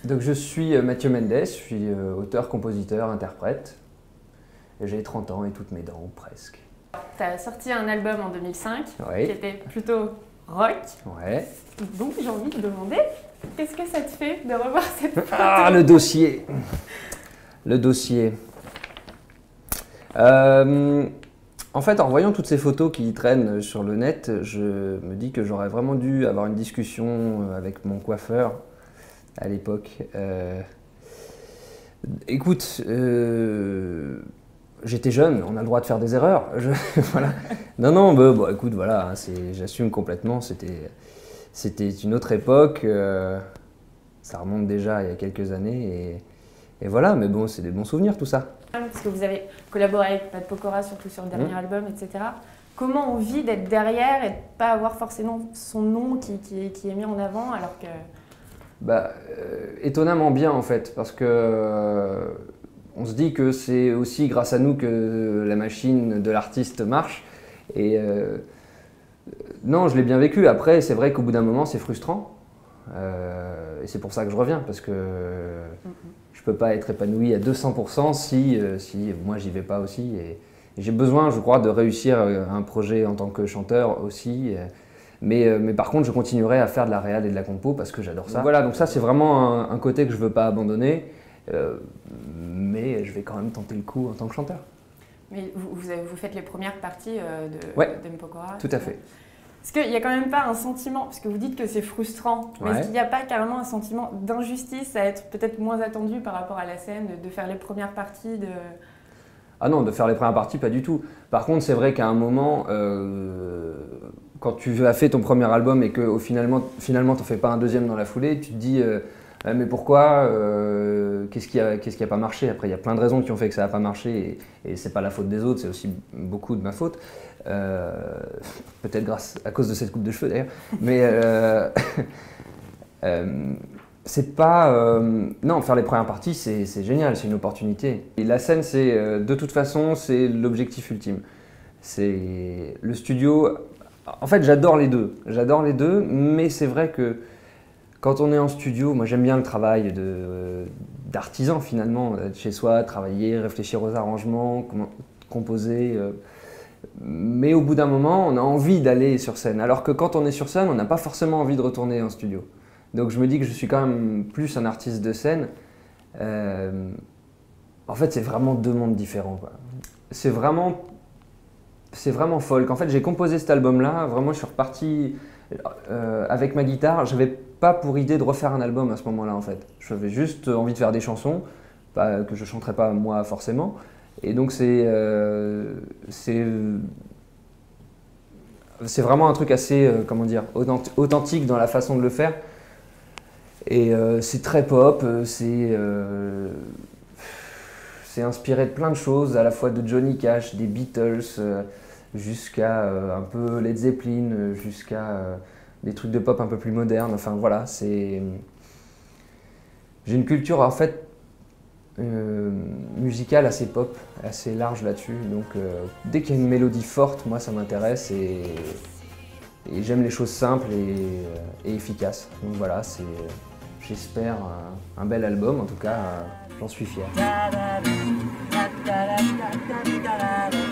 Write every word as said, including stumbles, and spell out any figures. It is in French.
Donc je suis Mathieu Mendes, je suis auteur, compositeur, interprète. J'ai trente ans et toutes mes dents, presque. Tu as sorti un album en deux mille cinq oui. qui était plutôt rock. Ouais. Donc j'ai envie de demander, qu'est-ce que ça te fait de revoir cette photo? Ah, le dossier. Le dossier. Euh, en fait, en voyant toutes ces photos qui traînent sur le net, je me dis que j'aurais vraiment dû avoir une discussion avec mon coiffeur à l'époque. Euh, écoute, euh, j'étais jeune, on a le droit de faire des erreurs. Je, voilà. Non, non, bah, bon, écoute, voilà, hein, j'assume complètement. C'était, c'était une autre époque. Euh, ça remonte déjà il y a quelques années. Et, et voilà, mais bon, c'est des bons souvenirs tout ça. Parce que vous avez collaboré avec Pat Pokora, surtout sur le dernier mmh. album, et cetera. Comment on vit d'être derrière et de ne pas avoir forcément son nom qui, qui, qui est mis en avant alors que... Bah, euh, étonnamment bien en fait, parce que euh, on se dit que c'est aussi grâce à nous que la machine de l'artiste marche. Et euh, non, je l'ai bien vécu. Après, c'est vrai qu'au bout d'un moment, c'est frustrant. Euh, et c'est pour ça que je reviens, parce que mm-hmm. je peux pas être épanoui à deux cents pour cent si, euh, si moi j'y vais pas aussi. Et, et j'ai besoin, je crois, de réussir un projet en tant que chanteur aussi. Mais, euh, mais par contre, je continuerai à faire de la réal et de la compo parce que j'adore ça. Donc voilà, donc ça c'est vraiment un, un côté que je veux pas abandonner. Euh, mais je vais quand même tenter le coup en tant que chanteur. Mais vous, vous, avez, vous faites les premières parties euh, de, ouais, de Mpokora. Tout à fait. Est-ce qu'il n'y a quand même pas un sentiment, parce que vous dites que c'est frustrant, mais ouais. est-ce qu'il n'y a pas carrément un sentiment d'injustice à être peut-être moins attendu par rapport à la scène, de, de faire les premières parties de... Ah non, de faire les premières parties, pas du tout. Par contre, c'est vrai qu'à un moment, euh, quand tu as fait ton premier album et que finalement, finalement tu n'en fais pas un deuxième dans la foulée, tu te dis euh, « mais pourquoi euh, Qu'est-ce qui n'a qu'est-ce qui a pas marché ?» Après, il y a plein de raisons qui ont fait que ça n'a pas marché et, et ce n'est pas la faute des autres, c'est aussi beaucoup de ma faute. Euh, Peut-être grâce à cause de cette coupe de cheveux d'ailleurs. Mais euh, euh, c'est pas... Euh, non, faire les premières parties, c'est génial, c'est une opportunité. Et la scène, c'est euh, de toute façon, c'est l'objectif ultime. C'est le studio... En fait, j'adore les deux. J'adore les deux, mais c'est vrai que quand on est en studio, moi j'aime bien le travail d'artisan finalement, d'être chez soi, travailler, réfléchir aux arrangements, composer. Euh, mais au bout d'un moment, on a envie d'aller sur scène. Alors que quand on est sur scène, on n'a pas forcément envie de retourner en studio. Donc je me dis que je suis quand même plus un artiste de scène. Euh, en fait, c'est vraiment deux mondes différents. C'est vraiment, c'est vraiment folk. En fait, j'ai composé cet album-là. Vraiment, je suis reparti euh, avec ma guitare. J'avais pas pour idée de refaire un album à ce moment-là. En fait, j'avais juste envie de faire des chansons, pas, que je chanterais pas moi forcément. Et donc c'est euh, c'est c'est vraiment un truc assez euh, comment dire authentique dans la façon de le faire. Et euh, c'est très pop, c'est euh, c'est inspiré de plein de choses, à la fois de Johnny Cash, des Beatles, euh, jusqu'à euh, un peu Led Zeppelin, jusqu'à euh, des trucs de pop un peu plus modernes. Enfin voilà, c'est... J'ai une culture en fait euh, musicale assez pop, assez large là-dessus. Donc euh, dès qu'il y a une mélodie forte, moi ça m'intéresse et, et j'aime les choses simples et, et efficaces. Donc voilà, c'est... J'espère un, un bel album, en tout cas, euh, j'en suis fier.